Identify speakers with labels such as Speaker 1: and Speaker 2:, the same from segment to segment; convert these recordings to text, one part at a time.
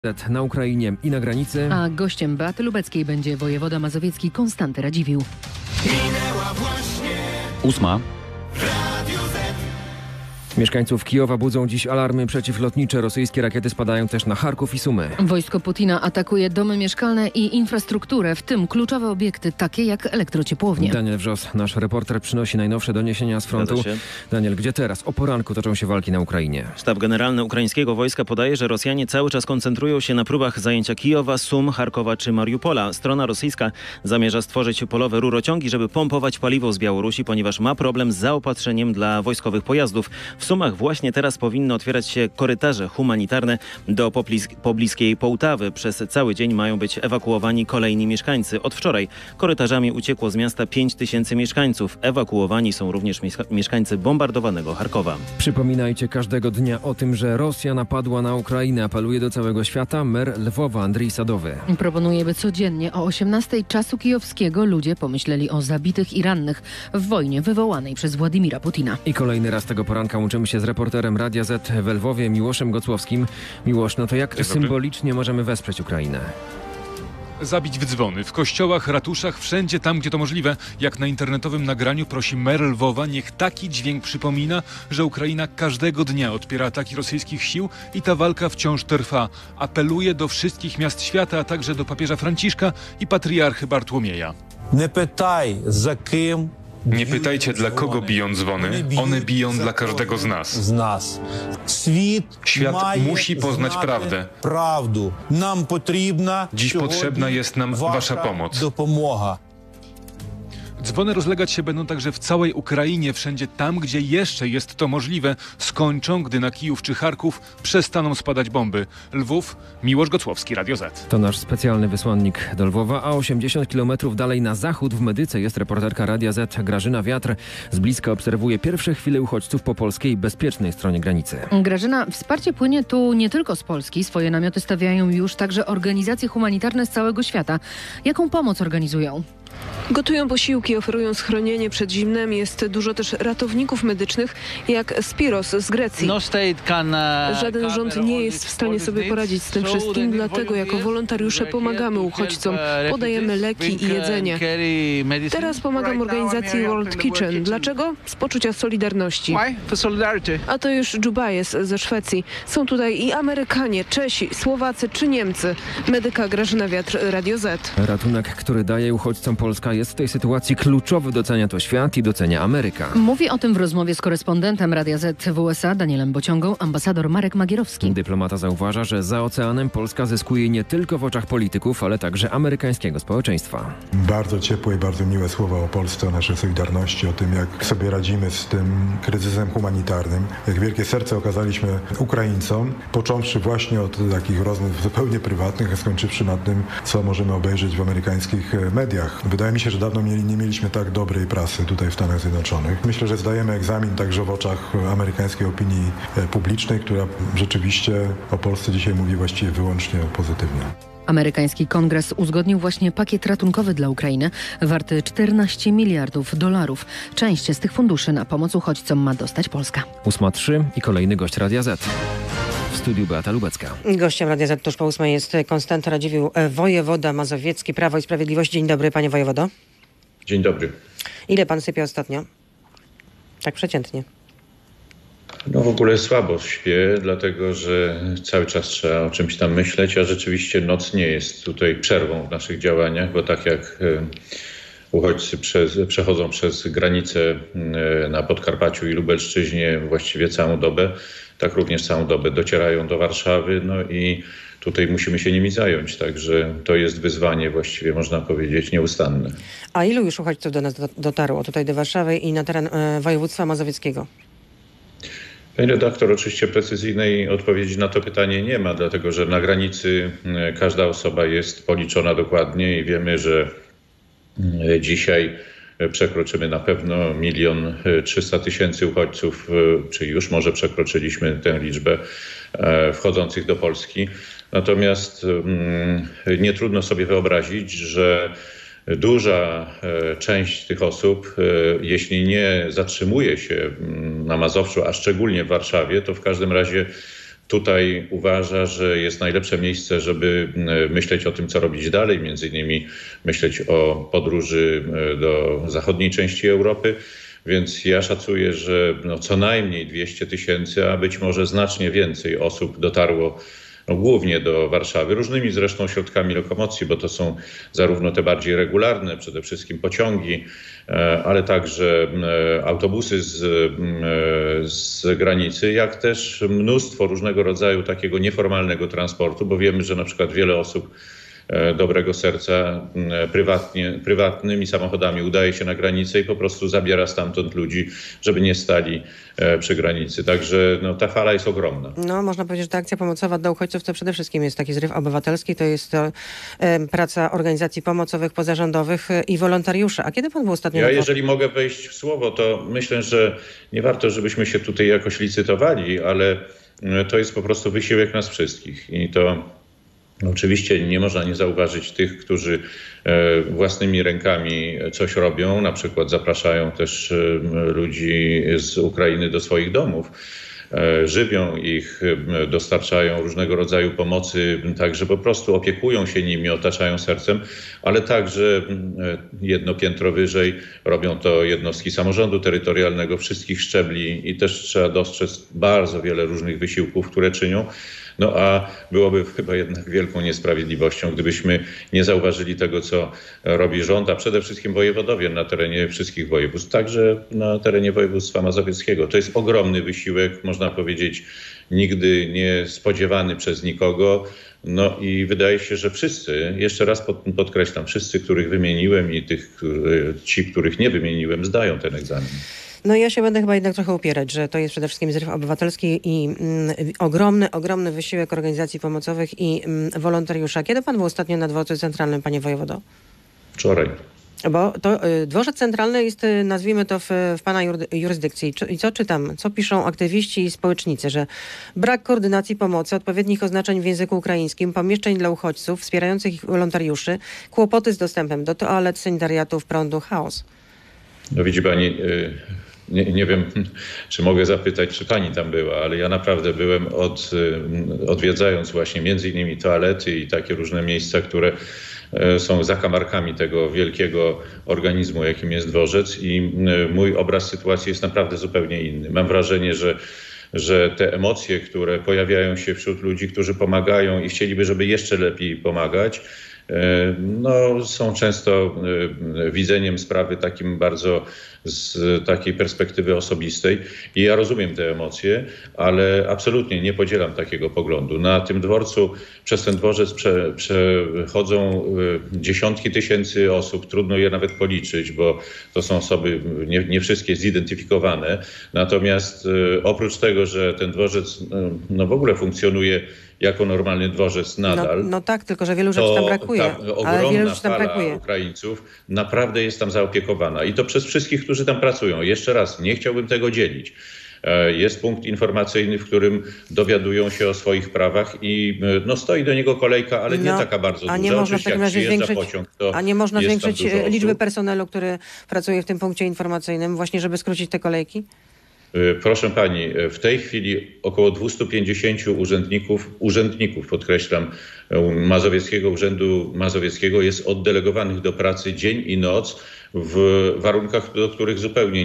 Speaker 1: Na Ukrainie i na granicy.
Speaker 2: A gościem Beaty Lubeckiej będzie wojewoda mazowiecki Konstanty Radziwiłł.
Speaker 3: Minęła właśnie
Speaker 4: 8.
Speaker 1: Mieszkańców Kijowa budzą dziś alarmy przeciwlotnicze. Rosyjskie rakiety spadają też na Charków i Sumy.
Speaker 2: Wojsko Putina atakuje domy mieszkalne i infrastrukturę, w tym kluczowe obiekty takie jak elektrociepłownie.
Speaker 1: Daniel Wrzos, nasz reporter, przynosi najnowsze doniesienia z frontu. Daniel, gdzie teraz o poranku toczą się walki na Ukrainie?
Speaker 4: Sztab Generalny ukraińskiego wojska podaje, że Rosjanie cały czas koncentrują się na próbach zajęcia Kijowa, Sum, Charkowa czy Mariupola. Strona rosyjska zamierza stworzyć polowe rurociągi, żeby pompować paliwo z Białorusi, ponieważ ma problem z zaopatrzeniem dla wojskowych pojazdów. W Sumach właśnie teraz powinny otwierać się korytarze humanitarne do pobliskiej Połtawy. Przez cały dzień mają być ewakuowani kolejni mieszkańcy. Od wczoraj korytarzami uciekło z miasta 5000 mieszkańców. Ewakuowani są również mieszkańcy bombardowanego Charkowa.
Speaker 1: Przypominajcie każdego dnia o tym, że Rosja napadła na Ukrainę. Apeluje do całego świata mer Lwowa Andrii Sadowy.
Speaker 2: Proponuje, by codziennie o 18:00 czasu kijowskiego ludzie pomyśleli o zabitych i rannych w wojnie wywołanej przez Władimira Putina.
Speaker 1: I kolejny raz tego poranka łączymy się z reporterem Radia Z w Lwowie, Miłoszem Gocłowskim. Miłosz, no to jak symbolicznie możemy wesprzeć Ukrainę?
Speaker 5: Zabić w dzwony, w kościołach, ratuszach, wszędzie tam, gdzie to możliwe. Jak na internetowym nagraniu prosi mer Lwowa, niech taki dźwięk przypomina, że Ukraina każdego dnia odpiera ataki rosyjskich sił i ta walka wciąż trwa. Apeluje do wszystkich miast świata, a także do papieża Franciszka i patriarchy Bartłomieja.
Speaker 6: Nie pytajcie, dla kogo biją dzwony. One biją dla każdego z nas. Świat musi poznać prawdę. Dziś potrzebna jest nam wasza pomoc.
Speaker 5: Dzwony rozlegać się będą także w całej Ukrainie, wszędzie tam, gdzie jeszcze jest to możliwe. Skończą, gdy na Kijów czy Charków przestaną spadać bomby. Lwów, Miłosz Gocłowski, Radio Z.
Speaker 1: To nasz specjalny wysłannik do Lwowa, a 80 km dalej na zachód w Medyce jest reporterka Radia Z Grażyna Wiatr. Z bliska obserwuje pierwsze chwile uchodźców po polskiej bezpiecznej stronie granicy.
Speaker 2: Grażyna, wsparcie płynie tu nie tylko z Polski. Swoje namioty stawiają już także organizacje humanitarne z całego świata. Jaką pomoc organizują?
Speaker 7: Gotują posiłki, oferują schronienie przed zimnem. Jest dużo też ratowników medycznych, jak Spiros z Grecji. Żaden rząd nie jest w stanie sobie poradzić z tym wszystkim, dlatego jako wolontariusze pomagamy uchodźcom, podajemy leki i jedzenie. Teraz pomagam organizacji World Kitchen. Dlaczego? Z poczucia solidarności. A to już Dżubajes ze Szwecji. Są tutaj i Amerykanie, Czesi, Słowacy czy Niemcy. Medyka Grażyna Wiatr, Radio Z.
Speaker 1: Ratunek, który daje uchodźcom Polska, jest w tej sytuacji kluczowy. Docenia to świat i docenia Ameryka.
Speaker 2: Mówi o tym w rozmowie z korespondentem Radia Z w USA Danielem Bociągą ambasador Marek Magierowski.
Speaker 1: Dyplomata zauważa, że za oceanem Polska zyskuje nie tylko w oczach polityków, ale także amerykańskiego społeczeństwa.
Speaker 8: Bardzo ciepłe i bardzo miłe słowa o Polsce, o naszej solidarności, o tym, jak sobie radzimy z tym kryzysem humanitarnym. Jak wielkie serce okazaliśmy Ukraińcom, począwszy właśnie od takich rozmów zupełnie prywatnych, a skończywszy na tym, co możemy obejrzeć w amerykańskich mediach. Wydaje mi się, że dawno nie mieliśmy tak dobrej prasy tutaj w Stanach Zjednoczonych. Myślę, że zdajemy egzamin także w oczach amerykańskiej opinii publicznej, która rzeczywiście o Polsce dzisiaj mówi właściwie wyłącznie pozytywnie.
Speaker 2: Amerykański kongres uzgodnił właśnie pakiet ratunkowy dla Ukrainy warty $14 miliardów. Część z tych funduszy na pomoc uchodźcom ma dostać Polska.
Speaker 1: 8:03 i kolejny gość Radia Z. W studiu Beata Lubecka.
Speaker 9: Gościem Radia Z tuż po 8 jest Konstanty Radziwiłł, wojewoda mazowiecki, Prawo i Sprawiedliwość. Dzień dobry, panie wojewodo.
Speaker 10: Dzień dobry.
Speaker 9: Ile pan sypia ostatnio? Tak przeciętnie.
Speaker 10: No w ogóle słabo śpię, dlatego że cały czas trzeba o czymś tam myśleć, a rzeczywiście noc nie jest tutaj przerwą w naszych działaniach, bo tak jak uchodźcy przechodzą przez granicę na Podkarpaciu i Lubelszczyźnie właściwie całą dobę, tak również całą dobę docierają do Warszawy, no i tutaj musimy się nimi zająć, także to jest wyzwanie właściwie, można powiedzieć, nieustanne.
Speaker 9: A ilu już uchodźców do nas dotarło tutaj do Warszawy i na teren województwa mazowieckiego?
Speaker 10: Pani redaktor, oczywiście precyzyjnej odpowiedzi na to pytanie nie ma, dlatego że na granicy każda osoba jest policzona dokładnie i wiemy, że dzisiaj przekroczymy na pewno 1 300 000 uchodźców, czy już może przekroczyliśmy tę liczbę wchodzących do Polski. Natomiast nie trudno sobie wyobrazić, że duża część tych osób, jeśli nie zatrzymuje się na Mazowszu, a szczególnie w Warszawie, to w każdym razie tutaj uważa, że jest najlepsze miejsce, żeby myśleć o tym, co robić dalej, między innymi myśleć o podróży do zachodniej części Europy. Więc ja szacuję, że co najmniej 200 000, a być może znacznie więcej osób dotarło głównie do Warszawy, różnymi zresztą środkami lokomocji, bo to są zarówno te bardziej regularne, przede wszystkim pociągi, ale także autobusy z granicy, jak też mnóstwo różnego rodzaju takiego nieformalnego transportu, bo wiemy, że na przykład wiele osób dobrego serca prywatnymi samochodami udaje się na granicę i po prostu zabiera stamtąd ludzi, żeby nie stali przy granicy. Także ta fala jest ogromna.
Speaker 9: No, można powiedzieć, że ta akcja pomocowa dla uchodźców to przede wszystkim jest taki zryw obywatelski, to jest praca organizacji pomocowych, pozarządowych i wolontariuszy. A kiedy pan był ostatnio?
Speaker 10: Jeżeli mogę wejść w słowo, to myślę, że nie warto, żebyśmy się tutaj jakoś licytowali, ale to jest po prostu wysiłek nas wszystkich i to oczywiście nie można nie zauważyć tych, którzy własnymi rękami coś robią, na przykład zapraszają też ludzi z Ukrainy do swoich domów, żywią ich, dostarczają różnego rodzaju pomocy, także po prostu opiekują się nimi, otaczają sercem, ale także jedno piętro wyżej robią to jednostki samorządu terytorialnego wszystkich szczebli i też trzeba dostrzec bardzo wiele różnych wysiłków, które czynią. No a byłoby chyba jednak wielką niesprawiedliwością, gdybyśmy nie zauważyli tego, co robi rząd, a przede wszystkim wojewodowie na terenie wszystkich województw, także na terenie województwa mazowieckiego. To jest ogromny wysiłek, można powiedzieć, nigdy nie spodziewany przez nikogo. No i wydaje się, że wszyscy, jeszcze raz podkreślam, wszyscy, których wymieniłem i ci, których nie wymieniłem, zdają ten egzamin.
Speaker 9: No ja się będę chyba jednak trochę upierać, że to jest przede wszystkim zryw obywatelski i ogromny wysiłek organizacji pomocowych i wolontariusza. Kiedy pan był ostatnio na dworcu centralnym, panie wojewodo?
Speaker 10: Wczoraj.
Speaker 9: Bo to dworzec centralny jest, nazwijmy to, w pana jurysdykcji. I co czytam? Co piszą aktywiści i społecznicy? Że brak koordynacji pomocy, odpowiednich oznaczeń w języku ukraińskim, pomieszczeń dla uchodźców, wspierających ich wolontariuszy, kłopoty z dostępem do toalet, sanitariatów, prądu, chaos.
Speaker 10: No widzi pani, nie wiem, czy mogę zapytać, czy pani tam była, ale ja naprawdę byłem odwiedzając właśnie między innymi toalety i takie różne miejsca, które są zakamarkami tego wielkiego organizmu, jakim jest dworzec i mój obraz sytuacji jest naprawdę zupełnie inny. Mam wrażenie, że te emocje, które pojawiają się wśród ludzi, którzy pomagają i chcieliby, żeby jeszcze lepiej pomagać, no, są często widzeniem sprawy takim bardzo z takiej perspektywy osobistej i ja rozumiem te emocje, ale absolutnie nie podzielam takiego poglądu. Na tym dworcu, przez ten dworzec przechodzą dziesiątki tysięcy osób, trudno je nawet policzyć, bo to są osoby nie wszystkie zidentyfikowane. Natomiast oprócz tego, że ten dworzec w ogóle funkcjonuje jako normalny dworzec nadal.
Speaker 9: No tak, tylko że wielu rzeczy tam brakuje.
Speaker 10: Ogromna fala Ukraińców naprawdę jest tam zaopiekowana. I to przez wszystkich, którzy tam pracują. Jeszcze raz, nie chciałbym tego dzielić. Jest punkt informacyjny, w którym dowiadują się o swoich prawach i stoi do niego kolejka, ale nie taka bardzo duża.
Speaker 9: A nie można w takim razie zwiększyć, zwiększyć liczby
Speaker 10: osób.
Speaker 9: personelu, który pracuje w tym punkcie informacyjnym, właśnie żeby skrócić te kolejki?
Speaker 10: Proszę pani, w tej chwili około 250 urzędników, podkreślam, Urzędu Mazowieckiego jest oddelegowanych do pracy dzień i noc w warunkach, do których zupełnie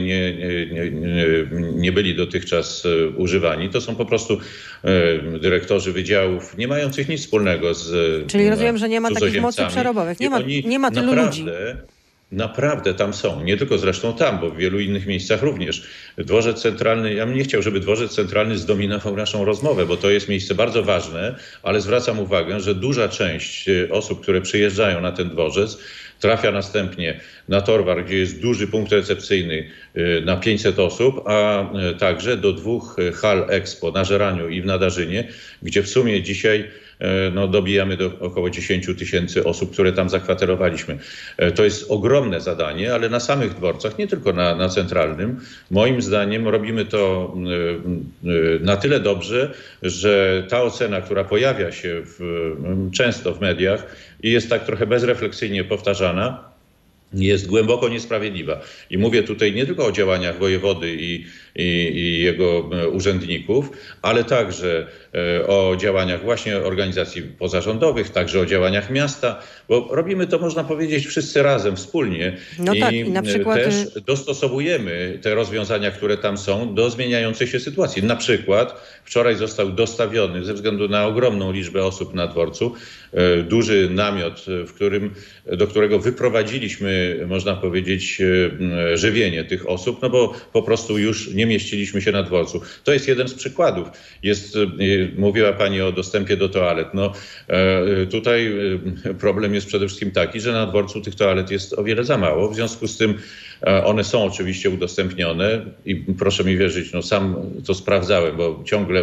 Speaker 10: nie byli dotychczas używani. To są po prostu dyrektorzy wydziałów, nie mających nic wspólnego z
Speaker 9: Czyli rozumiem, że nie ma takich mocy przerobowych, nie ma tylu ludzi.
Speaker 10: Naprawdę tam są, nie tylko zresztą tam, bo w wielu innych miejscach również. Dworzec Centralny, ja bym nie chciał, żeby Dworzec Centralny zdominował naszą rozmowę, bo to jest miejsce bardzo ważne, ale zwracam uwagę, że duża część osób, które przyjeżdżają na ten dworzec, trafia następnie na Torwar, gdzie jest duży punkt recepcyjny na 500 osób, a także do 2 hal Expo na Żeraniu i w Nadarzynie, gdzie w sumie dzisiaj dobijamy do około 10 000 osób, które tam zakwaterowaliśmy. To jest ogromne zadanie, ale na samych dworcach, nie tylko na centralnym, moim zdaniem robimy to na tyle dobrze, że ta ocena, która pojawia się często w mediach i jest tak trochę bezrefleksyjnie powtarzana, jest głęboko niesprawiedliwa. I mówię tutaj nie tylko o działaniach wojewody i jego urzędników, ale także o działaniach właśnie organizacji pozarządowych, także o działaniach miasta, bo robimy to, można powiedzieć, wszyscy razem, wspólnie.
Speaker 9: No tak, i na przykład
Speaker 10: też dostosowujemy te rozwiązania, które tam są, do zmieniającej się sytuacji. Na przykład wczoraj został dostawiony, ze względu na ogromną liczbę osób na dworcu, duży namiot, do którego wyprowadziliśmy, można powiedzieć, żywienie tych osób, no bo po prostu już nie mieściliśmy się na dworcu. To jest jeden z przykładów. Mówiła pani o dostępie do toalet. No, tutaj problem jest przede wszystkim taki, że na dworcu tych toalet jest o wiele za mało. W związku z tym one są oczywiście udostępnione i proszę mi wierzyć, no sam to sprawdzałem, bo ciągle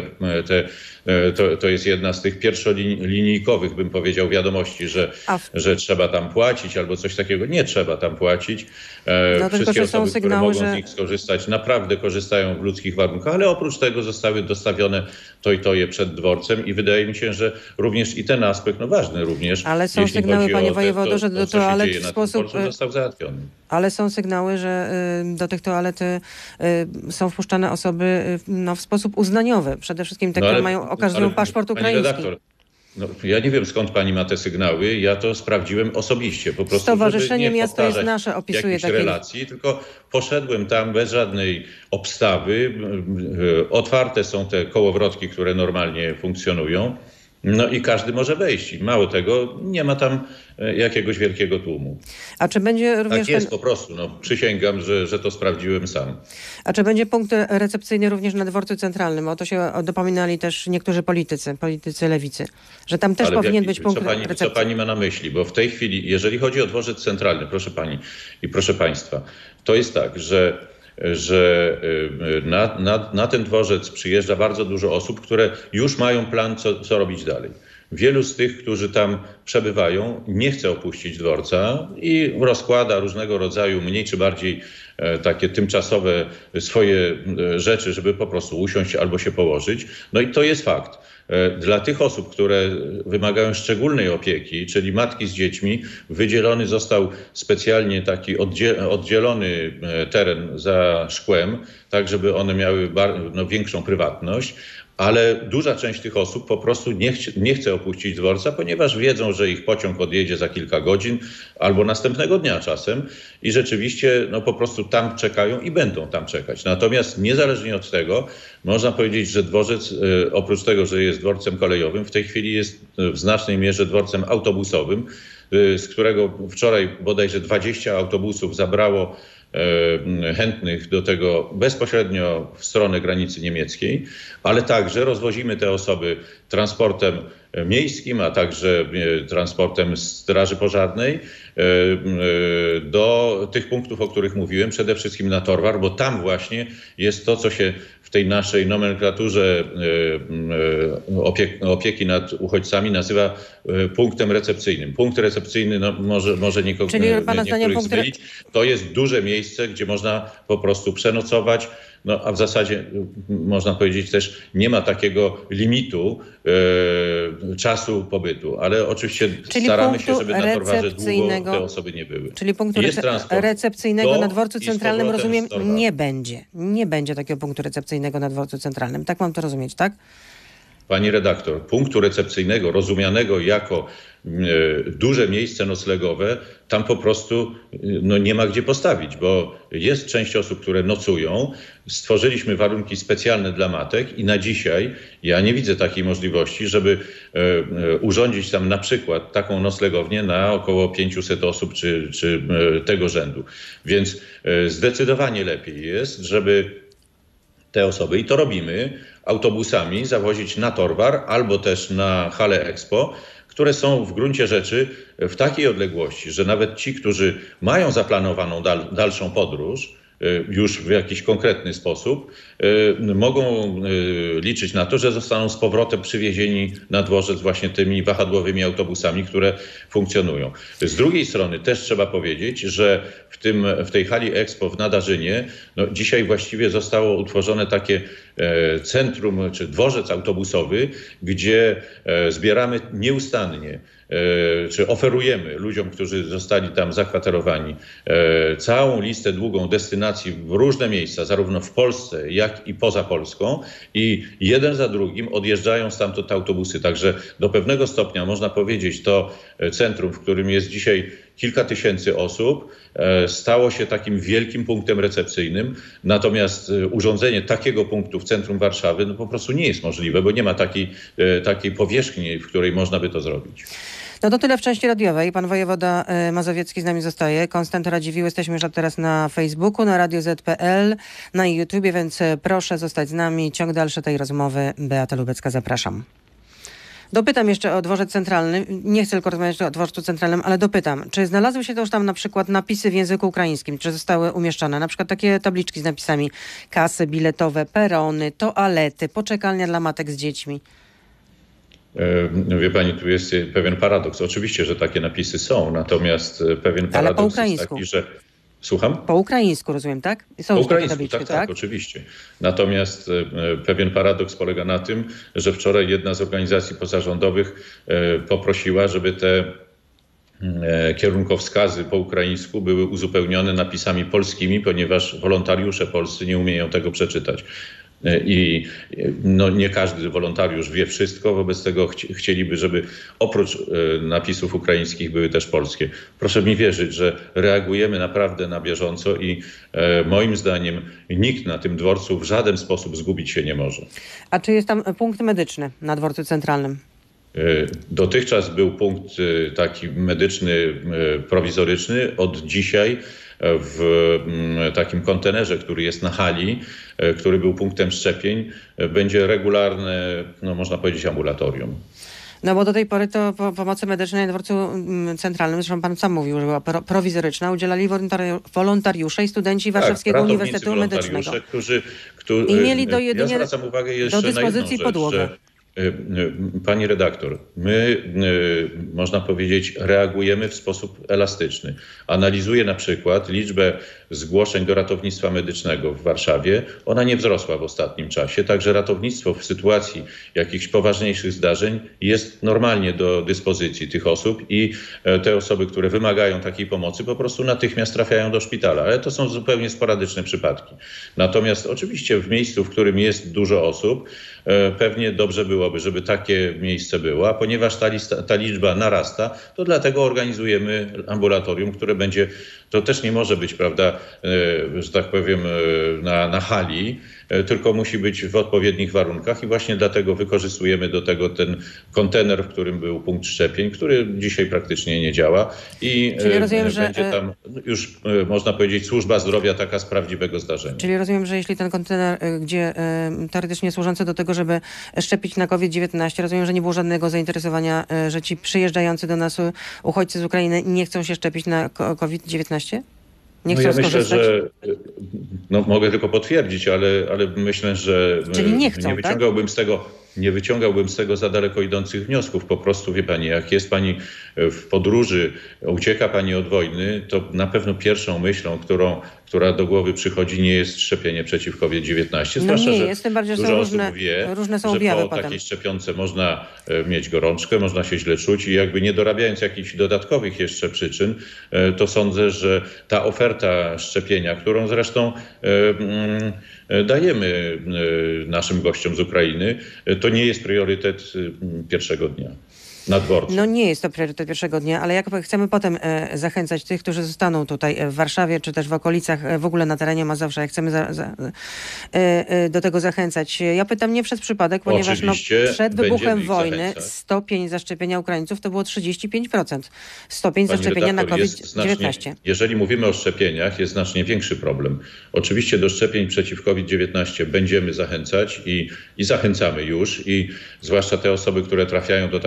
Speaker 10: to jest jedna z tych pierwszolinijkowych, bym powiedział, wiadomości, że trzeba tam płacić albo coś takiego. Nie trzeba tam płacić.
Speaker 9: No,
Speaker 10: wszystkie osoby, które mogą
Speaker 9: że...
Speaker 10: z nich skorzystać, naprawdę korzystają w ludzkich warunkach, ale oprócz tego zostały dostawione toje przed dworcem i wydaje mi się, że również i ten aspekt, no ważny również.
Speaker 9: Ale są sygnały, panie wojewodo, że do toalet w sposób...
Speaker 10: został załatwiony.
Speaker 9: Ale są sygnały, że do tych toalet są wpuszczane osoby w sposób uznaniowy. Przede wszystkim te, które okazują paszport ukraiński.
Speaker 10: Redaktor, no, ja nie wiem, skąd pani ma te sygnały. Ja to sprawdziłem osobiście. Po prostu,
Speaker 9: Stowarzyszenie Miasto jest Nasze opisuje takie
Speaker 10: relacji, tylko poszedłem tam bez żadnej obstawy. Otwarte są te kołowrotki, które normalnie funkcjonują. No i każdy może wejść. I mało tego, nie ma tam jakiegoś wielkiego tłumu.
Speaker 9: A czy będzie również...
Speaker 10: Tak jest po prostu. No, przysięgam, że to sprawdziłem sam.
Speaker 9: A czy będzie punkt recepcyjny również na dworcu centralnym? O to się dopominali też niektórzy politycy lewicy, że tam też powinien być punkt recepcyjny.
Speaker 10: Co pani ma na myśli? Bo w tej chwili, jeżeli chodzi o dworzec centralny, proszę pani i proszę państwa, to jest tak, że na ten dworzec przyjeżdża bardzo dużo osób, które już mają plan, co robić dalej. Wielu z tych, którzy tam przebywają, nie chce opuścić dworca i rozkłada różnego rodzaju mniej czy bardziej takie tymczasowe swoje rzeczy, żeby po prostu usiąść albo się położyć. No i to jest fakt. Dla tych osób, które wymagają szczególnej opieki, czyli matki z dziećmi, wydzielony został specjalnie taki oddzielony teren za szkłem, tak żeby one miały większą prywatność. Ale duża część tych osób po prostu nie chce opuścić dworca, ponieważ wiedzą, że ich pociąg odjedzie za kilka godzin albo następnego dnia czasem i rzeczywiście po prostu tam czekają i będą tam czekać. Natomiast niezależnie od tego można powiedzieć, że dworzec oprócz tego, że jest dworcem kolejowym, w tej chwili jest w znacznej mierze dworcem autobusowym, z którego wczoraj bodajże 20 autobusów zabrało chętnych do tego bezpośrednio w stronę granicy niemieckiej, ale także rozwozimy te osoby transportem miejskim, a także transportem Straży Pożarnej do tych punktów, o których mówiłem, przede wszystkim na Torwar, bo tam właśnie jest to, co się w tej naszej nomenklaturze opieki nad uchodźcami nazywa punktem recepcyjnym. Punkt recepcyjny może niektórych zmylić. To jest duże miejsce, gdzie można po prostu przenocować, a w zasadzie można powiedzieć też nie ma takiego limitu czasu pobytu, ale oczywiście staramy się, żeby na Torwarze długo te osoby nie były.
Speaker 9: Czyli punktu recepcyjnego na dworcu centralnym, rozumiem, nie będzie. Nie będzie takiego punktu recepcyjnego na dworcu centralnym. Tak mam to rozumieć, tak?
Speaker 10: Pani redaktor, punktu recepcyjnego rozumianego jako duże miejsce noclegowe, tam po prostu nie ma gdzie postawić, bo jest część osób, które nocują. Stworzyliśmy warunki specjalne dla matek i na dzisiaj ja nie widzę takiej możliwości, żeby urządzić tam na przykład taką noclegownię na około 500 osób czy tego rzędu. Więc zdecydowanie lepiej jest, żeby te osoby, i to robimy, autobusami zawozić na Torwar albo też na halę Expo, które są w gruncie rzeczy w takiej odległości, że nawet ci, którzy mają zaplanowaną dalszą podróż już w jakiś konkretny sposób, mogą liczyć na to, że zostaną z powrotem przywiezieni na dworzec właśnie tymi wahadłowymi autobusami, które funkcjonują. Z drugiej strony też trzeba powiedzieć, że w tej hali Expo w Nadarzynie dzisiaj właściwie zostało utworzone takie centrum czy dworzec autobusowy, gdzie zbieramy nieustannie czy oferujemy ludziom, którzy zostali tam zakwaterowani, całą listę długą destynacji w różne miejsca, zarówno w Polsce, jak i poza Polską, i jeden za drugim odjeżdżają stamtąd autobusy. Także do pewnego stopnia można powiedzieć, to centrum, w którym jest dzisiaj kilka tysięcy osób, stało się takim wielkim punktem recepcyjnym. Natomiast urządzenie takiego punktu w centrum Warszawy po prostu nie jest możliwe, bo nie ma takiej powierzchni, w której można by to zrobić.
Speaker 9: No to tyle w części radiowej. Pan wojewoda mazowiecki z nami zostaje. Konstanty Radziwiłł, jesteśmy już teraz na Facebooku, na Radio Z.pl, na YouTubie, więc proszę zostać z nami. Ciąg dalszy tej rozmowy. Beata Lubecka, zapraszam. Dopytam jeszcze o dworzec centralny. Nie chcę tylko rozmawiać o dworcu centralnym, ale dopytam. Czy znalazły się też tam na przykład napisy w języku ukraińskim? Czy zostały umieszczone? Na przykład takie tabliczki z napisami kasy biletowe, perony, toalety, poczekalnia dla matek z dziećmi.
Speaker 10: Wie pani, tu jest pewien paradoks. Oczywiście, że takie napisy są, natomiast pewien paradoks jest taki, że... Słucham?
Speaker 9: Po ukraińsku, rozumiem, tak? Są
Speaker 10: po ukraińsku,
Speaker 9: tabliczki,
Speaker 10: tak, oczywiście. Natomiast pewien paradoks polega na tym, że wczoraj jedna z organizacji pozarządowych poprosiła, żeby te kierunkowskazy po ukraińsku były uzupełnione napisami polskimi, ponieważ wolontariusze polscy nie umieją tego przeczytać. I nie każdy wolontariusz wie wszystko, wobec tego chcieliby, żeby oprócz napisów ukraińskich były też polskie. Proszę mi wierzyć, że reagujemy naprawdę na bieżąco i moim zdaniem nikt na tym dworcu w żaden sposób zgubić się nie może.
Speaker 9: A czy jest tam punkt medyczny na dworcu centralnym?
Speaker 10: Dotychczas był punkt taki medyczny prowizoryczny. Od dzisiaj w takim kontenerze, który jest na hali, który był punktem szczepień, będzie regularne, można powiedzieć, ambulatorium.
Speaker 9: No bo do tej pory to pomocy medycznej na dworcu centralnym, zresztą pan sam mówił, że była prowizoryczna, udzielali wolontariusze i studenci Warszawskiego Uniwersytetu Medycznego.
Speaker 10: I mieli ja zwracam uwagę jeszcze
Speaker 9: do dyspozycji
Speaker 10: na jedną rzecz, pani redaktor, my, można powiedzieć, reagujemy w sposób elastyczny. Analizuję na przykład liczbę zgłoszeń do ratownictwa medycznego w Warszawie. Ona nie wzrosła w ostatnim czasie, także ratownictwo w sytuacji jakichś poważniejszych zdarzeń jest normalnie do dyspozycji tych osób i te osoby, które wymagają takiej pomocy, po prostu natychmiast trafiają do szpitala, ale to są zupełnie sporadyczne przypadki. Natomiast oczywiście w miejscu, w którym jest dużo osób, pewnie dobrze byłoby, żeby takie miejsce było, a ponieważ ta liczba narasta, to dlatego organizujemy ambulatorium, które będzie, to też nie może być, prawda, że tak powiem, na hali, tylko musi być w odpowiednich warunkach i właśnie dlatego wykorzystujemy do tego ten kontener, w którym był punkt szczepień, który dzisiaj praktycznie nie działa i rozumiem, będzie tam już, można powiedzieć, służba zdrowia taka z prawdziwego zdarzenia.
Speaker 9: Czyli rozumiem, że jeśli ten kontener, gdzie teoretycznie służący do tego, żeby szczepić na COVID-19, rozumiem, że nie było żadnego zainteresowania, że ci przyjeżdżający do nas uchodźcy z Ukrainy nie chcą się szczepić na COVID-19? Nie chcą skorzystać?
Speaker 10: Myślę, że mogę tylko potwierdzić, ale myślę, że
Speaker 9: czyli nie chcą,
Speaker 10: nie wyciągałbym z tego za daleko idących wniosków. Po prostu, wie pani, jak jest pani w podróży, ucieka pani od wojny, to na pewno pierwszą myślą, która do głowy przychodzi, nie jest szczepienie przeciw COVID-19. Zwłaszcza,
Speaker 9: nie
Speaker 10: że
Speaker 9: jest, tym bardziej, że
Speaker 10: dużo
Speaker 9: są różne są objawy
Speaker 10: po takiej szczepionce można mieć gorączkę, można się źle czuć i jakby nie dorabiając jakichś dodatkowych jeszcze przyczyn, to sądzę, że ta oferta szczepienia, którą zresztą dajemy naszym gościom z Ukrainy, to nie jest priorytet pierwszego dnia na dworcu.
Speaker 9: No nie jest to priorytet pierwszego dnia, ale jak chcemy potem zachęcać tych, którzy zostaną tutaj w Warszawie, czy też w okolicach, w ogóle na terenie Mazowsza, jak chcemy do tego zachęcać. Ja pytam nie przez przypadek, ponieważ przed wybuchem wojny stopień zaszczepienia Ukraińców to było 35%. Stopień zaszczepienia na COVID-19.
Speaker 10: Jeżeli mówimy o szczepieniach, jest znacznie większy problem. Oczywiście do szczepień przeciw COVID-19 będziemy zachęcać i zachęcamy już, i zwłaszcza te osoby, które trafiają do takich bardziej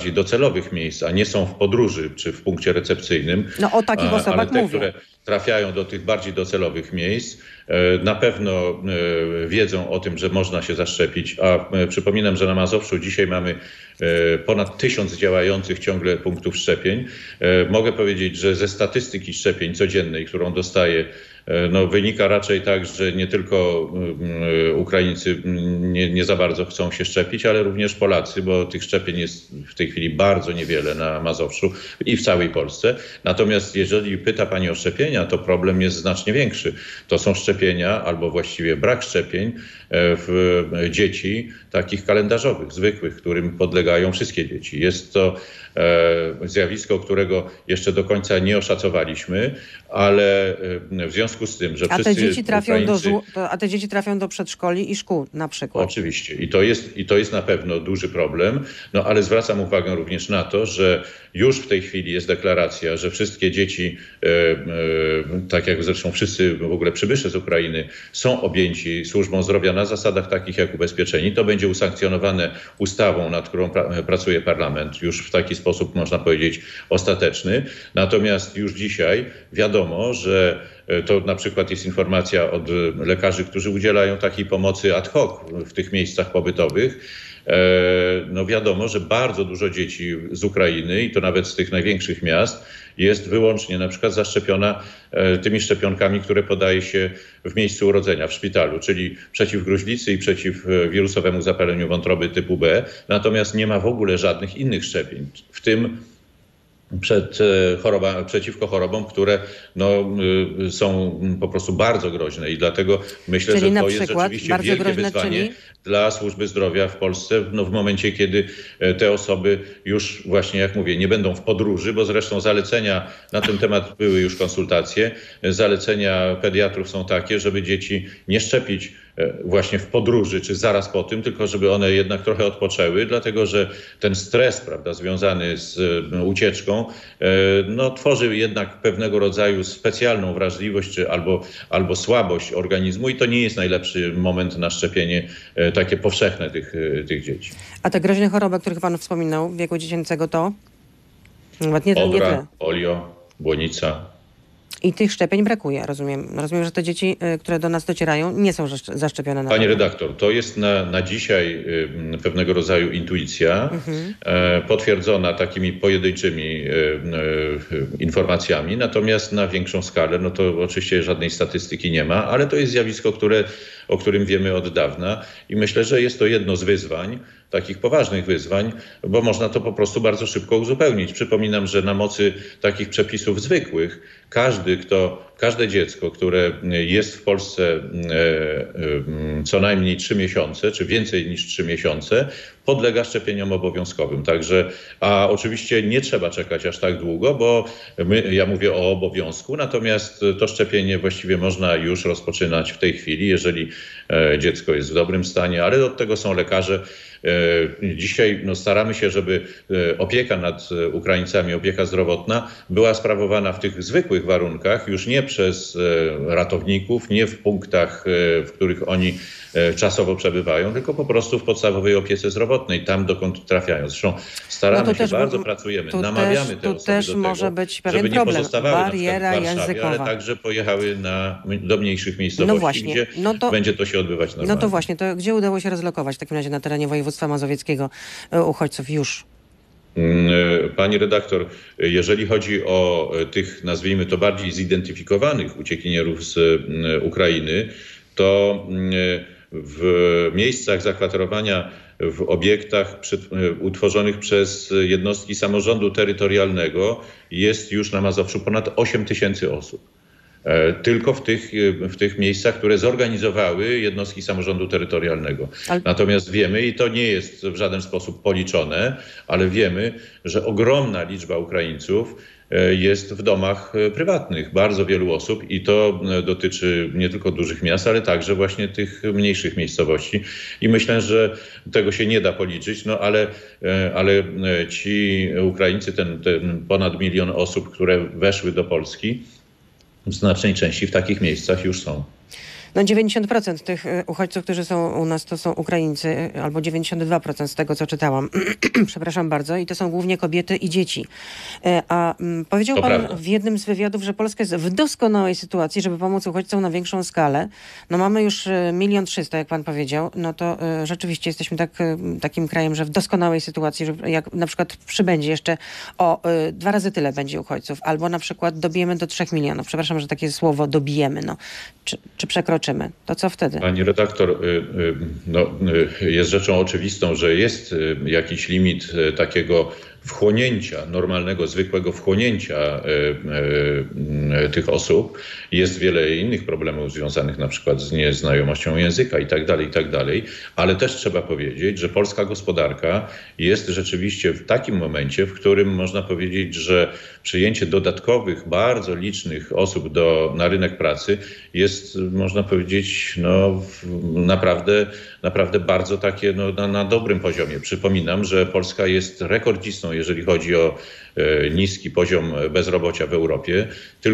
Speaker 10: bardziej docelowych miejsc, a nie są w podróży czy w punkcie recepcyjnym.
Speaker 9: No o takich osobach
Speaker 10: ale te,
Speaker 9: mówię.
Speaker 10: które trafiają do tych bardziej docelowych miejsc, na pewno wiedzą o tym, że można się zaszczepić. A przypominam, że na Mazowszu dzisiaj mamy ponad 1000 działających ciągle punktów szczepień. Mogę powiedzieć, że ze statystyki szczepień codziennej, którą dostaję, wynika raczej tak, że nie tylko Ukraińcy nie za bardzo chcą się szczepić, ale również Polacy, bo tych szczepień jest w tej chwili bardzo niewiele na Mazowszu i w całej Polsce. Natomiast jeżeli pyta pani o szczepienia, to problem jest znacznie większy. To są szczepienia, albo właściwie brak szczepień w dzieci takich kalendarzowych, zwykłych, którym podlegają wszystkie dzieci. Jest to zjawisko, którego jeszcze do końca nie oszacowaliśmy, ale w związku z tym, że
Speaker 9: a
Speaker 10: wszyscy
Speaker 9: te dzieci trafią do przedszkoli i szkół na przykład.
Speaker 10: Oczywiście. I to jest na pewno duży problem, ale zwracam uwagę również na to, że już w tej chwili jest deklaracja, że wszystkie dzieci, tak jak zresztą wszyscy w ogóle przybysze z Ukrainy, są objęci służbą zdrowia na zasadach takich jak ubezpieczeni. To będzie usankcjonowane ustawą, nad którą pracuje parlament, już w taki sposób, można powiedzieć, ostateczny. Natomiast już dzisiaj wiadomo, że to na przykład jest informacja od lekarzy, którzy udzielają takiej pomocy ad hoc w tych miejscach pobytowych. Wiadomo, że bardzo dużo dzieci z Ukrainy i to nawet z tych największych miast jest wyłącznie na przykład zaszczepiona tymi szczepionkami, które podaje się w miejscu urodzenia, w szpitalu, czyli przeciw gruźlicy i przeciw wirusowemu zapaleniu wątroby typu B. Natomiast nie ma w ogóle żadnych innych szczepień, w tym przeciwko chorobom, które są po prostu bardzo groźne i dlatego myślę, że to jest rzeczywiście wielkie wyzwanie dla służby zdrowia w Polsce w momencie, kiedy te osoby już właśnie, jak mówię, nie będą w podróży, bo zresztą zalecenia na ten temat były już konsultacje. Zalecenia pediatrów są takie, żeby dzieci nie szczepić właśnie w podróży, czy zaraz po tym, tylko żeby one jednak trochę odpoczęły, dlatego że ten stres, prawda, związany z ucieczką, tworzy jednak pewnego rodzaju specjalną wrażliwość, czy albo słabość organizmu i to nie jest najlepszy moment na szczepienie takie powszechne tych dzieci.
Speaker 9: A te groźne choroby, o których pan wspominał, wieku dziecięcego to?
Speaker 10: Odra, polio, błonica.
Speaker 9: I tych szczepień brakuje, rozumiem. Rozumiem, że te dzieci, które do nas docierają, nie są zaszczepione na
Speaker 10: Pani redaktor, to jest na dzisiaj pewnego rodzaju intuicja, potwierdzona takimi pojedynczymi informacjami, natomiast na większą skalę, to oczywiście żadnej statystyki nie ma, ale to jest zjawisko, o którym wiemy od dawna i myślę, że jest to jedno z wyzwań, takich poważnych wyzwań, bo można to po prostu bardzo szybko uzupełnić. Przypominam, że na mocy takich przepisów zwykłych każde dziecko, które jest w Polsce co najmniej 3 miesiące, czy więcej niż 3 miesiące, podlega szczepieniom obowiązkowym. Także, a oczywiście nie trzeba czekać aż tak długo, bo ja mówię o obowiązku, natomiast to szczepienie właściwie można już rozpoczynać w tej chwili, jeżeli dziecko jest w dobrym stanie, ale od tego są lekarze. Dzisiaj staramy się, żeby opieka nad Ukraińcami, opieka zdrowotna była sprawowana w tych zwykłych warunkach, już nie przez ratowników, nie w punktach, w których oni czasowo przebywają, tylko po prostu w podstawowej opiece zdrowotnej, tam dokąd trafiają. Zresztą staramy się bardzo, pracujemy, namawiamy te osoby do tego,
Speaker 9: może być pewien
Speaker 10: żeby nie
Speaker 9: problem.
Speaker 10: pozostawały
Speaker 9: Bariera
Speaker 10: na przykład w Warszawie,
Speaker 9: językowa.
Speaker 10: ale także pojechały do mniejszych miejscowości, gdzie będzie to się odbywać normalnie.
Speaker 9: No to właśnie, to gdzie udało się rozlokować w takim razie na terenie województwa mazowieckiego uchodźców już?
Speaker 10: Pani redaktor, jeżeli chodzi o tych, nazwijmy to bardziej zidentyfikowanych uciekinierów z Ukrainy, to w miejscach zakwaterowania w obiektach utworzonych przez jednostki samorządu terytorialnego jest już na Mazowszu ponad 8 000 osób. Tylko w tych miejscach, które zorganizowały jednostki samorządu terytorialnego. Natomiast wiemy, i to nie jest w żaden sposób policzone, ale wiemy, że ogromna liczba Ukraińców jest w domach prywatnych, bardzo wielu osób i to dotyczy nie tylko dużych miast, ale także właśnie tych mniejszych miejscowości. I myślę, że tego się nie da policzyć, ale ci Ukraińcy, ten ponad 1 milion osób, które weszły do Polski, w znacznej części w takich miejscach już są.
Speaker 9: No 90% tych uchodźców, którzy są u nas, to są Ukraińcy, albo 92% z tego, co czytałam. Przepraszam bardzo. I to są głównie kobiety i dzieci. A powiedział pan w jednym z wywiadów, że Polska jest w doskonałej sytuacji, żeby pomóc uchodźcom na większą skalę. No mamy już 1 300 000, jak pan powiedział. No to rzeczywiście jesteśmy takim krajem, że w doskonałej sytuacji, że jak na przykład przybędzie jeszcze o 2 razy tyle będzie uchodźców, albo na przykład dobijemy do 3 milionów. Przepraszam, że takie słowo dobijemy. No. Czy przekroczymy? To co wtedy?
Speaker 10: Pani redaktor, jest rzeczą oczywistą, że jest jakiś limit takiego wchłonięcia, normalnego, zwykłego wchłonięcia tych osób. Jest wiele innych problemów związanych na przykład z nieznajomością języka i tak dalej, ale też trzeba powiedzieć, że polska gospodarka jest rzeczywiście w takim momencie, w którym można powiedzieć, że przyjęcie dodatkowych, bardzo licznych osób na rynek pracy jest, można powiedzieć, naprawdę bardzo takie na dobrym poziomie. Przypominam, że Polska jest rekordzistą, jeżeli chodzi o niski poziom bezrobocia w Europie.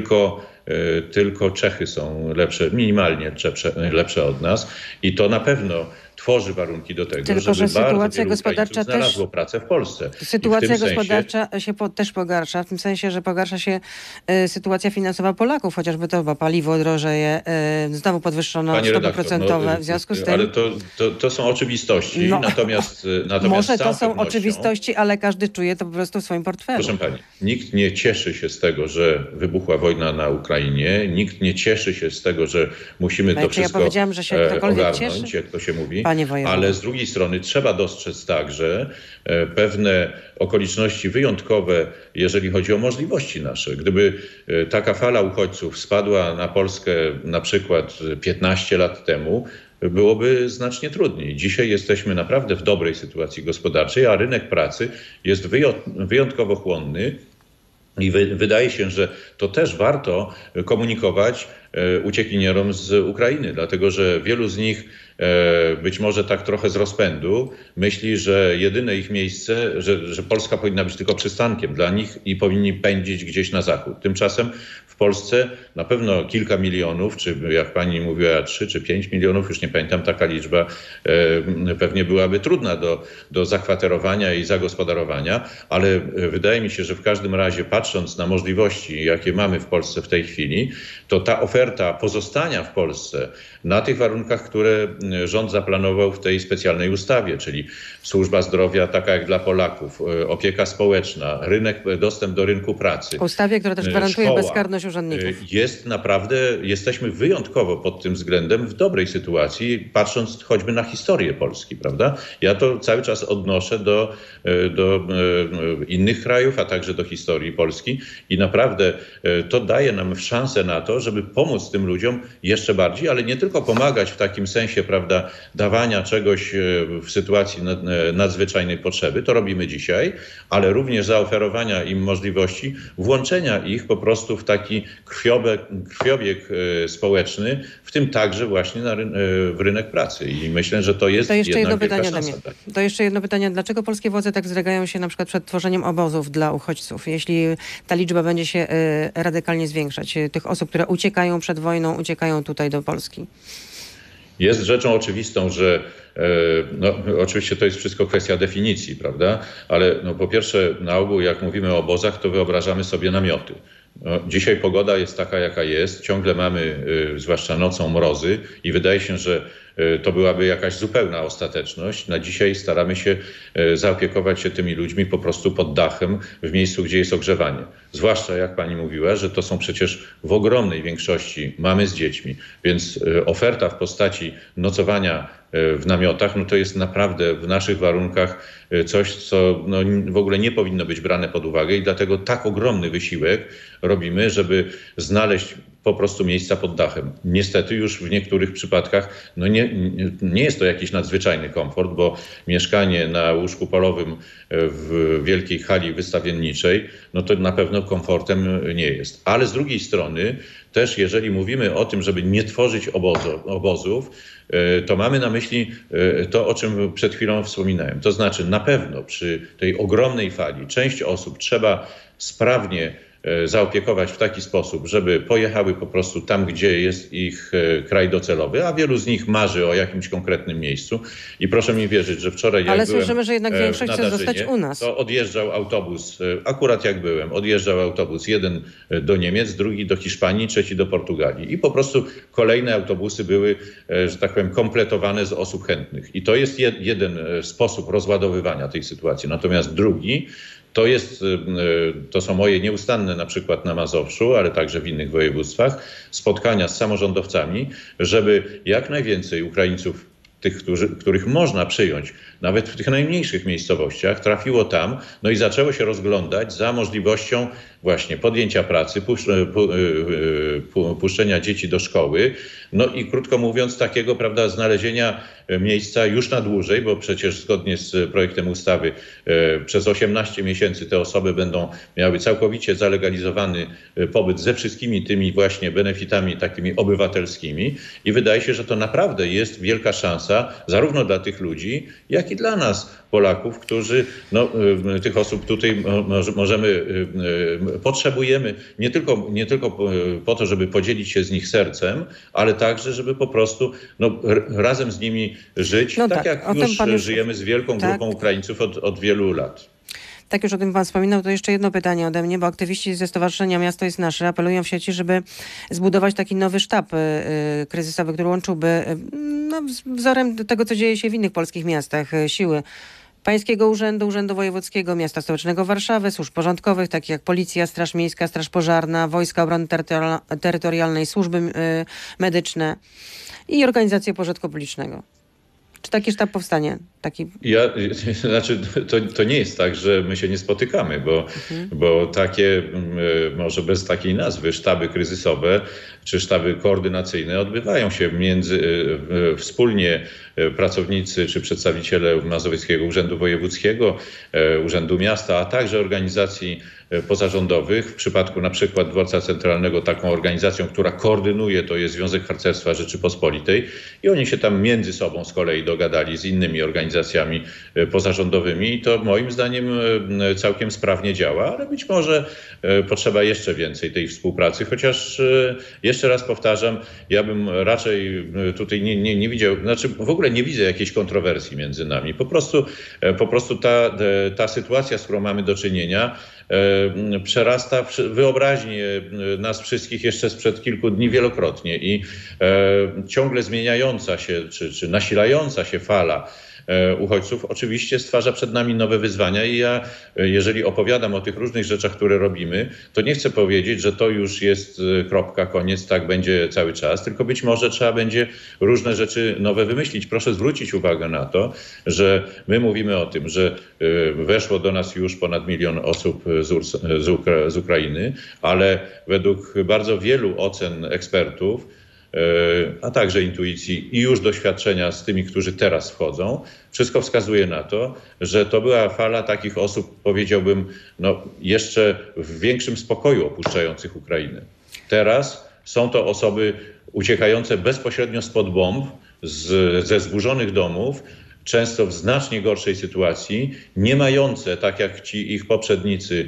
Speaker 10: Tylko Czechy są minimalnie lepsze od nas i to na pewno tworzy warunki do tego, żeby bardzo wielu Ukraińców znalazło pracę w Polsce.
Speaker 9: Sytuacja gospodarcza się też pogarsza, w tym sensie, że pogarsza się sytuacja finansowa Polaków, chociażby to paliwo drożeje, znowu podwyższono stopy procentowe. W związku z tym...
Speaker 10: Ale to są oczywistości, natomiast
Speaker 9: może to są oczywistości, ale każdy czuje to po prostu w swoim portfelu.
Speaker 10: Proszę pani, nikt nie cieszy się z tego, że wybuchła wojna na Ukrainie, nikt nie cieszy się z tego, że musimy to wszystko
Speaker 9: powiedziałam, że się ktokolwiek
Speaker 10: ogarnąć,
Speaker 9: cieszy?
Speaker 10: jak to się mówi.
Speaker 9: Ale
Speaker 10: z drugiej strony trzeba dostrzec także pewne okoliczności wyjątkowe, jeżeli chodzi o możliwości nasze. Gdyby taka fala uchodźców spadła na Polskę na przykład 15 lat temu, byłoby znacznie trudniej. Dzisiaj jesteśmy naprawdę w dobrej sytuacji gospodarczej, a rynek pracy jest wyjątkowo chłonny. I wydaje się, że to też warto komunikować uciekinierom z Ukrainy, dlatego że wielu z nich być może tak trochę z rozpędu myśli, że jedyne ich miejsce, że Polska powinna być tylko przystankiem dla nich i powinni pędzić gdzieś na zachód. Tymczasem w Polsce na pewno kilka milionów, czy jak pani mówiła 3 czy 5 milionów, już nie pamiętam, taka liczba pewnie byłaby trudna do zakwaterowania i zagospodarowania, ale wydaje mi się, że w każdym razie patrząc na możliwości, jakie mamy w Polsce w tej chwili, to ta oferta pozostania w Polsce na tych warunkach, które rząd zaplanował w tej specjalnej ustawie, czyli służba zdrowia taka jak dla Polaków, opieka społeczna, dostęp do rynku pracy.
Speaker 9: Ustawie, która też gwarantuje szkoła, bezkarność urzędników.
Speaker 10: Jesteśmy wyjątkowo pod tym względem w dobrej sytuacji, patrząc choćby na historię Polski, prawda? Ja to cały czas odnoszę do innych krajów, a także do historii Polski i naprawdę to daje nam szansę na to, żeby pomóc tym ludziom jeszcze bardziej, ale nie tylko pomagać w takim sensie, prawda, dawania czegoś w sytuacji nadzwyczajnej potrzeby, to robimy dzisiaj, ale również zaoferowania im możliwości włączenia ich po prostu w taki krwiobieg społeczny, w tym także właśnie w rynek pracy. I myślę, że to jest
Speaker 9: To jeszcze jedno pytanie
Speaker 10: szansa,
Speaker 9: do mnie.
Speaker 10: tak.
Speaker 9: To jeszcze jedno pytanie. Dlaczego polskie władze tak zrygają się na przykład przed tworzeniem obozów dla uchodźców? Jeśli ta liczba będzie się radykalnie zwiększać, tych osób, które uciekają przed wojną, uciekają tutaj do Polski.
Speaker 10: Jest rzeczą oczywistą, że oczywiście to jest wszystko kwestia definicji, prawda? Ale po pierwsze na ogół jak mówimy o obozach, to wyobrażamy sobie namioty. Dzisiaj pogoda jest taka, jaka jest. Ciągle mamy, zwłaszcza nocą, mrozy i wydaje się, że to byłaby jakaś zupełna ostateczność. Na dzisiaj staramy się zaopiekować się tymi ludźmi po prostu pod dachem, w miejscu, gdzie jest ogrzewanie. Zwłaszcza, jak pani mówiła, że to są przecież w ogromnej większości mamy z dziećmi, więc oferta w postaci nocowania w namiotach, to jest naprawdę w naszych warunkach coś, co w ogóle nie powinno być brane pod uwagę i dlatego tak ogromny wysiłek robimy, żeby znaleźć po prostu miejsca pod dachem. Niestety już w niektórych przypadkach nie jest to jakiś nadzwyczajny komfort, bo mieszkanie na łóżku polowym w wielkiej hali wystawienniczej, to na pewno komfortem nie jest. Ale z drugiej strony też jeżeli mówimy o tym, żeby nie tworzyć obozów, to mamy na myśli to, o czym przed chwilą wspominałem. To znaczy na pewno przy tej ogromnej fali część osób trzeba sprawnie zaopiekować w taki sposób, żeby pojechały po prostu tam, gdzie jest ich kraj docelowy, a wielu z nich marzy o jakimś konkretnym miejscu. I proszę mi wierzyć, że wczoraj jak byłem
Speaker 9: słyszymy, że jednak większość chce zostać u nas.
Speaker 10: To odjeżdżał autobus, akurat jak byłem, odjeżdżał autobus, jeden do Niemiec, drugi do Hiszpanii, trzeci do Portugalii. I po prostu kolejne autobusy były, że tak powiem, kompletowane z osób chętnych. I to jest jeden sposób rozładowywania tej sytuacji. Natomiast drugi, to są moje nieustanne na przykład na Mazowszu, ale także w innych województwach, spotkania z samorządowcami, żeby jak najwięcej Ukraińców, tych, których można przyjąć, nawet w tych najmniejszych miejscowościach, trafiło tam, no i zaczęło się rozglądać za możliwością właśnie podjęcia pracy, puszczenia dzieci do szkoły, no i krótko mówiąc takiego, prawda, znalezienia miejsca już na dłużej, bo przecież zgodnie z projektem ustawy przez 18 miesięcy te osoby będą miały całkowicie zalegalizowany pobyt ze wszystkimi tymi właśnie benefitami takimi obywatelskimi i wydaje się, że to naprawdę jest wielka szansa zarówno dla tych ludzi, jak i dla nas, Polaków, którzy, tych osób tutaj potrzebujemy nie tylko po to, żeby podzielić się z nich sercem, ale także, żeby po prostu razem z nimi żyć, jak już żyjemy z wielką grupą Ukraińców od wielu lat.
Speaker 9: Tak już o tym pan wspominał, to jeszcze jedno pytanie ode mnie, bo aktywiści ze Stowarzyszenia Miasto jest Nasze apelują w sieci, żeby zbudować taki nowy sztab kryzysowy, który łączyłby wzorem tego, co dzieje się w innych polskich miastach, siły Pańskiego Urzędu, Urzędu Wojewódzkiego, Miasta Stołecznego Warszawy, służb porządkowych, takich jak Policja, Straż Miejska, Straż Pożarna, Wojska Obrony Terytorialnej, służby medyczne i organizacje pożytku publicznego. Czy taki sztab powstanie?
Speaker 10: To nie jest tak, że my się nie spotykamy, bo takie, może bez takiej nazwy, sztaby kryzysowe czy sztaby koordynacyjne odbywają się wspólnie pracownicy czy przedstawiciele Mazowieckiego Urzędu Wojewódzkiego, Urzędu Miasta, a także organizacji pozarządowych. W przypadku na przykład Dworca Centralnego taką organizacją, która koordynuje, to jest Związek Harcerstwa Rzeczypospolitej i oni się tam między sobą z kolei dogadali z innymi organizacjami pozarządowymi i to moim zdaniem całkiem sprawnie działa, ale być może potrzeba jeszcze więcej tej współpracy, chociaż jeszcze raz powtarzam, ja bym raczej tutaj nie widział, w ogóle nie widzę jakiejś kontrowersji między nami. Po prostu ta sytuacja, z którą mamy do czynienia, przerasta wyobraźnię nas wszystkich jeszcze sprzed kilku dni wielokrotnie i ciągle zmieniająca się czy nasilająca się fala uchodźców oczywiście stwarza przed nami nowe wyzwania i ja, jeżeli opowiadam o tych różnych rzeczach, które robimy, to nie chcę powiedzieć, że to już jest kropka, koniec, tak będzie cały czas, tylko być może trzeba będzie różne rzeczy nowe wymyślić. Proszę zwrócić uwagę na to, że my mówimy o tym, że weszło do nas już ponad 1 000 000 osób z Ukrainy, ale według bardzo wielu ocen ekspertów, a także intuicji i już doświadczenia z tymi, którzy teraz wchodzą, wszystko wskazuje na to, że to była fala takich osób, powiedziałbym, jeszcze w większym spokoju opuszczających Ukrainę. Teraz są to osoby uciekające bezpośrednio spod bomb, ze zburzonych domów, często w znacznie gorszej sytuacji, nie mające, tak jak ci ich poprzednicy,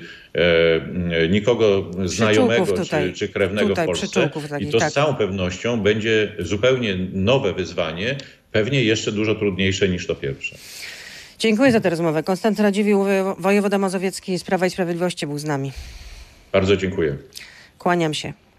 Speaker 10: nikogo znajomego czy krewnego w Polsce. I to z całą pewnością będzie zupełnie nowe wyzwanie, pewnie jeszcze dużo trudniejsze niż to pierwsze.
Speaker 9: Dziękuję za tę rozmowę. Konstanty Radziwiłł, wojewoda mazowiecki z Prawa i Sprawiedliwości był z nami.
Speaker 10: Bardzo dziękuję.
Speaker 9: Kłaniam się.